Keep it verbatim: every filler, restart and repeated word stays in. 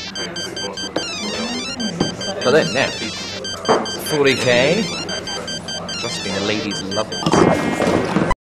But then, no. forty K. Must have been a lady's love it.